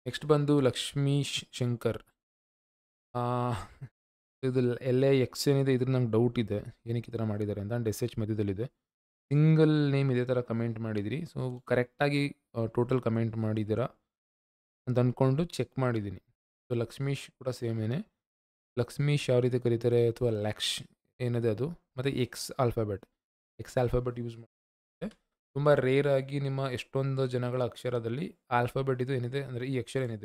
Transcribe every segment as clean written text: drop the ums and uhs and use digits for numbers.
Next ಬಂದು ಲಕ್ಷ್ಮೀಶ್ ಶಂಕರ್. ಇದು LAX ಏನಿದೆ ಇದ್ರ ನಂಗೆ ಡೌಟ್ ಇದೆ. ಏನಕ್ಕೆ ಈ ಥರ ಮಾಡಿದ್ದಾರೆ ಅಂತ. ಆ್ಯಂಡ್ SH ಮಧ್ಯದಲ್ಲಿದೆ. ಸಿಂಗಲ್ ನೇಮ್ ಇದೇ ಥರ ಕಮೆಂಟ್ ಮಾಡಿದಿರಿ. ಸೊ ಕರೆಕ್ಟಾಗಿ ಟೋಟಲ್ ಕಮೆಂಟ್ ಮಾಡಿದ್ದೀರಾ ಅಂತ ಅಂದ್ಕೊಂಡು ಚೆಕ್ ಮಾಡಿದ್ದೀನಿ. ಸೊ ಲಕ್ಷ್ಮೀಶ್ ಕೂಡ ಸೇಮೇನೆ. ಲಕ್ಷ್ಮೀಶ್ ಯಾವ ರೀತಿ ಕರೀತಾರೆ ಅಥವಾ ಲಕ್ಷ್ ಏನಿದೆ ಅದು. ಮತ್ತು ಎಕ್ಸ್ ಆಲ್ಫಾಬೆಟ್ ಯೂಸ್ ಮಾಡಿ ತುಂಬ ರೇರ್ ಆಗಿ ನಿಮ್ಮ ಎಷ್ಟೊಂದು ಜನಗಳ ಅಕ್ಷರದಲ್ಲಿ ಆಲ್ಫಾಬೆಟ್ ಇದು ಏನಿದೆ ಅಂದರೆ ಈ ಅಕ್ಷರ ಏನಿದೆ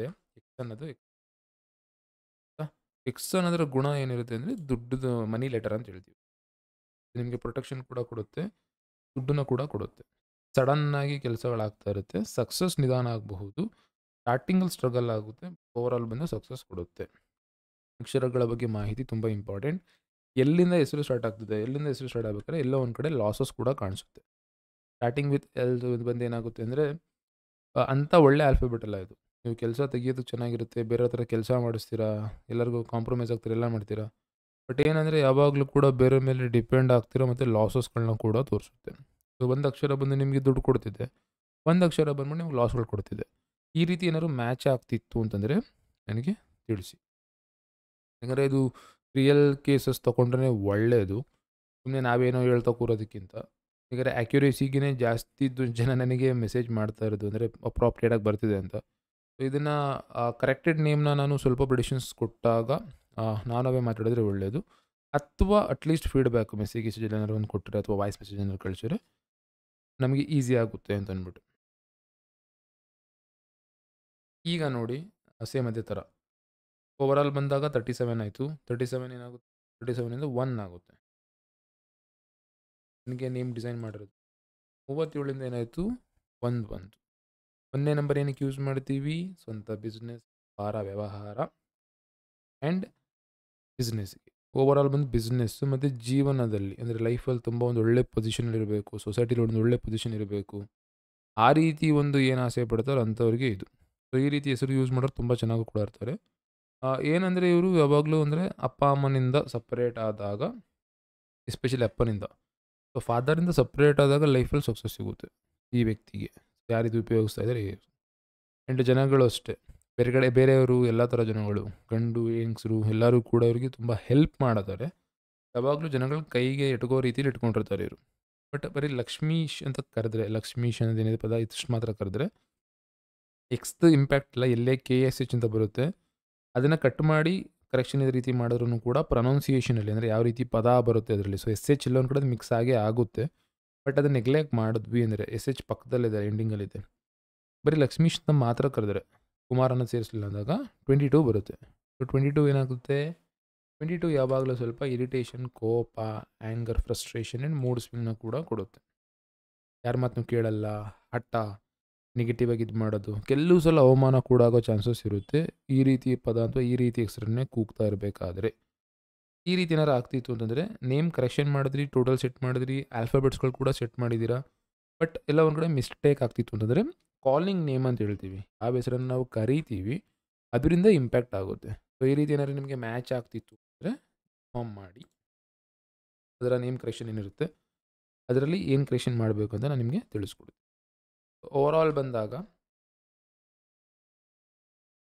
ಎಕ್ಸ್ ಅನ್ನೋದರ ಗುಣ ಏನಿರುತ್ತೆ ಅಂದರೆ ದುಡ್ಡದು ಮನಿ ಲೆಟರ್ ಅಂತ ಹೇಳ್ತೀವಿ. ನಿಮಗೆ ಪ್ರೊಟೆಕ್ಷನ್ ಕೂಡ ಕೊಡುತ್ತೆ, ದುಡ್ಡನ್ನು ಕೂಡ ಕೊಡುತ್ತೆ. ಸಡನ್ನಾಗಿ ಕೆಲಸಗಳಾಗ್ತಾ ಇರುತ್ತೆ, ಸಕ್ಸಸ್ ನಿಧಾನ ಆಗಬಹುದು, ಸ್ಟಾರ್ಟಿಂಗಲ್ಲಿ ಸ್ಟ್ರಗಲ್ ಆಗುತ್ತೆ, ಓವರಾಲ್ ಬಂದು ಸಕ್ಸಸ್ ಕೊಡುತ್ತೆ. ಅಕ್ಷರಗಳ ಬಗ್ಗೆ ಮಾಹಿತಿ ತುಂಬ ಇಂಪಾರ್ಟೆಂಟ್. ಎಲ್ಲಿಂದ ಹೆಸರು ಸ್ಟಾರ್ಟ್ ಆಗ್ತದೆ, ಎಲ್ಲಿಂದ ಹೆಸರು ಸ್ಟಾರ್ಟ್ ಆಗ್ಬೇಕಾದ್ರೆ ಎಲ್ಲೋ ಒಂದು ಕಡೆ ಲಾಸಸ್ ಕೂಡ ಕಾಣಿಸುತ್ತೆ. ಸ್ಟಾರ್ಟಿಂಗ್ ವಿತ್ ಇದು ಬಂದು ಏನಾಗುತ್ತೆ ಅಂದರೆ ಅಂಥ ಒಳ್ಳೆ ಆಲ್ಫಾಬೆಟ್ ಅಲ್ಲ ಇದು. ನೀವು ಕೆಲಸ ತೆಗಿಯೋದು ಚೆನ್ನಾಗಿರುತ್ತೆ, ಬೇರೆ ಹತ್ರ ಕೆಲಸ ಮಾಡಿಸ್ತೀರಾ, ಎಲ್ಲರಿಗೂ ಕಾಂಪ್ರಮೈಸ್ ಆಗ್ತೀರಾ, ಎಲ್ಲ ಮಾಡ್ತೀರಾ. ಬಟ್ ಏನಂದರೆ ಯಾವಾಗಲೂ ಕೂಡ ಬೇರೆ ಮೇಲೆ ಡಿಪೆಂಡ್ ಆಗ್ತೀರಾ ಮತ್ತು ಲಾಸಸ್ಗಳನ್ನ ಕೂಡ ತೋರಿಸುತ್ತೆ. ಸೊ ಒಂದು ಅಕ್ಷರ ಬಂದು ನಿಮಗೆ ದುಡ್ಡು ಕೊಡ್ತಿದೆ, ಒಂದು ಅಕ್ಷರ ಬಂದ್ಬಿಟ್ಟು ನಿಮ್ಗೆ ಲಾಸ್ಗಳು ಕೊಡ್ತಿದೆ. ಈ ರೀತಿ ಏನಾದ್ರು ಮ್ಯಾಚ್ ಆಗ್ತಿತ್ತು ಅಂತಂದರೆ ನನಗೆ ತಿಳಿಸಿ. ಯಾಕಂದರೆ ಇದು ರಿಯಲ್ ಕೇಸಸ್ ತೊಗೊಂಡ್ರೆ ಒಳ್ಳೆಯದು. ಸುಮ್ಮನೆ ನಾವೇನೋ ಹೇಳ್ತಾ ಕೂರೋದಕ್ಕಿಂತ. ಯಾಕಂದರೆ ಆ್ಯಕ್ಯುರೇಸಿಗೆ ಜಾಸ್ತಿ ಜನ ನನಗೆ ಮೆಸೇಜ್ ಮಾಡ್ತಾ ಇರೋದು ಅಂದರೆ ಅಪ್ರಾಪ್ರಿಯೇಟಾಗಿ ಬರ್ತಿದೆ ಅಂತ. ಸೊ ಇದನ್ನು ಕರೆಕ್ಟೆಡ್ ನೇಮ್ನ ನಾನು ಸ್ವಲ್ಪ ಪ್ರಿಡಿಕ್ಷನ್ಸ್ ಕೊಟ್ಟಾಗ ನಾವೇ ಮಾತಾಡಿದ್ರೆ ಒಳ್ಳೆಯದು. ಅಥವಾ ಅಟ್ಲೀಸ್ಟ್ ಫೀಡ್ಬ್ಯಾಕ್ ಮೆಸೇಜ್ ಏನಾದ್ರು ಒಂದು ಕೊಟ್ಟರೆ ಅಥವಾ ವಾಯ್ಸ್ ಮೆಸೇಜ್ ಏನಾದ್ರು ಕಳಿಸಿದ್ರೆ ನಮಗೆ ಈಸಿ ಆಗುತ್ತೆ ಅಂತ ಅಂದ್ಬಿಟ್ಟು. ಈಗ ನೋಡಿ ಸೇಮ್ ಅದೇ ಥರ ಓವರಾಲ್ ಬಂದಾಗ 37 ಆಯಿತು. 37 ಏನಾಗುತ್ತೆ, 37ಇಂದ 1 ಆಗುತ್ತೆ. ನನಗೆ ನೇಮ್ ಡಿಸೈನ್ ಮಾಡಿರೋದು 37ಇಂದ ಏನಾಯಿತು, 1 ಬಂತು. 1ನೇ ನಂಬರ್ ಏನಕ್ಕೆ ಯೂಸ್ ಮಾಡ್ತೀವಿ, ಸ್ವಂತ ಬಿಸ್ನೆಸ್, ವ್ಯವಹಾರ ಆ್ಯಂಡ್ ಬಿಸ್ನೆಸ್ಗೆ. ಓವರಾಲ್ ಬಂದು ಬಿಸ್ನೆಸ್ಸು ಮತ್ತು ಜೀವನದಲ್ಲಿ ಅಂದರೆ ಲೈಫಲ್ಲಿ ತುಂಬ ಒಂದು ಒಳ್ಳೆ ಪೊಸಿಷನಲ್ಲಿರಬೇಕು, ಸೊಸೈಟಿಲಿ ಒಂದು ಒಳ್ಳೆ ಪೊಸಿಷನ್ ಇರಬೇಕು, ಆ ರೀತಿ ಒಂದು ಏನು ಆಸೆ ಪಡ್ತಾರೋ ಅಂಥವ್ರಿಗೆ ಇದು. ಸೊ ಈ ರೀತಿ ಹೆಸರು ಯೂಸ್ ಮಾಡೋರು ತುಂಬ ಚೆನ್ನಾಗಿ ಕೂಡ ಇರ್ತಾರೆ. ಏನಂದರೆ ಇವರು ಯಾವಾಗಲೂ ಅಂದರೆ ಅಪ್ಪ ಅಮ್ಮನಿಂದ ಸಪ್ರೇಟ್ ಆದಾಗ, ಎಸ್ಪೆಷಲಿ ಅಪ್ಪನಿಂದ, ಸೊ ಫಾದರಿಂದ ಸಪ್ರೇಟ್ ಆದಾಗ ಲೈಫಲ್ಲಿ ಸಕ್ಸಸ್ ಸಿಗುತ್ತೆ ಈ ವ್ಯಕ್ತಿಗೆ. ಯಾರಿದು ಉಪಯೋಗಿಸ್ತಾ ಇದ್ದಾರೆ. ಆ್ಯಂಡ್ ಜನಗಳು ಅಷ್ಟೇ, ಬೇರೆಯವರು ಎಲ್ಲ ಥರ ಜನಗಳು, ಗಂಡು ಹೆಂಗಸರು ಎಲ್ಲರೂ ಕೂಡ ಇವರಿಗೆ ತುಂಬ ಹೆಲ್ಪ್ ಮಾಡ್ತಾರೆ. ಯಾವಾಗಲೂ ಜನಗಳ ಕೈಗೆ ಎಟ್ಕೋ ರೀತಿಲಿ ಇಟ್ಕೊಂಡಿರ್ತಾರೆ ಇವರು. ಬಟ್ ಬರೀ ಲಕ್ಷ್ಮೀಶ್ ಅಂತ ಕರೆದ್ರೆ, ಲಕ್ಷ್ಮೀಶ್ ಅನ್ನೋದೇನಿದೆ ಪದ ಇಷ್ಟು ಮಾತ್ರ ಕರೆದ್ರೆ ಎಕ್ಸ್ದು ಇಂಪ್ಯಾಕ್ಟ್ ಇಲ್ಲ. ಎಲ್ಲೇ KSH ಅಂತ ಬರುತ್ತೆ ಅದನ್ನು ಕಟ್ ಮಾಡಿ ಕರೆಕ್ಷನ್ ಇದೇ ರೀತಿ ಮಾಡಿದ್ರೂ ಕೂಡ ಪ್ರೊನೌನ್ಸಿಯೇಷನಲ್ಲಿ ಅಂದರೆ ಯಾವ ರೀತಿ ಪದ ಬರುತ್ತೆ ಅದರಲ್ಲಿ. ಸೊ SH ಎಲ್ಲ ಒಂದು ಕಡೆ ಮಿಕ್ಸ್ ಆಗೇ ಆಗುತ್ತೆ. ಬಟ್ ಅದನ್ನು ನೆಗ್ಲೆಕ್ಟ್ ಮಾಡಿದ್ವಿ ಅಂದರೆ SH ಪಕ್ಕದಲ್ಲಿದೆ, ಎಂಡಿಂಗಲ್ಲಿದೆ. ಬರೀ ಲಕ್ಷ್ಮೀಶ್ ಅಂತ ಮಾತ್ರ ಕರೆದ್ರೆ, ಕುಮಾರನ್ನು ಸೇರಿಸಲಿಲ್ಲ ಅಂದಾಗ 22 ಬರುತ್ತೆ. ಸೊ 22 ಏನಾಗುತ್ತೆ, 22 ಯಾವಾಗಲೂ ಸ್ವಲ್ಪ ಇರಿಟೇಷನ್, ಕೋಪ, ಆ್ಯಂಗರ್, ಫ್ರಸ್ಟ್ರೇಷನ್ ಆ್ಯಂಡ್ ಮೂಡ್ ಸ್ವಿಂಗ್ನ ಕೂಡ ಕೊಡುತ್ತೆ. ಯಾರ ಮಾತನ್ನು ಕೇಳಲ್ಲ, ಹಠ, ನೆಗೆಟಿವ್ ಆಗಿ ಇದು ಮಾಡೋದು, ಕೆಲವು ಸಲ ಅವಮಾನ ಕೂಡ ಆಗೋ ಚಾನ್ಸಸ್ ಇರುತ್ತೆ ಈ ರೀತಿ ಪದ ಅಥವಾ ಈ ರೀತಿ ಹೆಸರನ್ನೇ ಕೂಗ್ತಾ ಇರಬೇಕಾದ್ರೆ. ಈ ರೀತಿ ಏನಾರು ಆಗ್ತಿತ್ತು ಅಂತಂದರೆ ನೇಮ್ ಕರೆಕ್ಷನ್ ಮಾಡಿದ್ರಿ, ಟೋಟಲ್ ಸೆಟ್ ಮಾಡಿದ್ರಿ, ಆಲ್ಫಾಬೆಟ್ಸ್ಗಳು ಕೂಡ ಸೆಟ್ ಮಾಡಿದ್ದೀರಾ, ಬಟ್ ಎಲ್ಲ ಒಂದು ಕಡೆ ಮಿಸ್ಟೇಕ್ ಆಗ್ತಿತ್ತು ಅಂತಂದರೆ ಕಾಲಿಂಗ್ ನೇಮ್ ಅಂತ ಹೇಳ್ತೀವಿ, ಆ ಹೆಸರನ್ನು ನಾವು ಕರಿತೀವಿ, ಅದರಿಂದ ಇಂಪ್ಯಾಕ್ಟ್ ಆಗುತ್ತೆ. ಸೊ ಈ ರೀತಿ ಏನಾದ್ರು ನಿಮಗೆ ಮ್ಯಾಚ್ ಆಗ್ತಿತ್ತು ಅಂದರೆ ಫಾರ್ಮ್ ಮಾಡಿ ಅದರ ನೇಮ್ ಕರೆಕ್ಷನ್ ಏನಿರುತ್ತೆ ಅದರಲ್ಲಿ ಏನು ಕರೆಕ್ಷನ್ ಮಾಡಬೇಕು ಅಂತ ನಾನು ನಿಮಗೆ ತಿಳಿಸ್ಕೊಡ್ತೀನಿ. ಓವರಾಲ್ ಬಂದಾಗ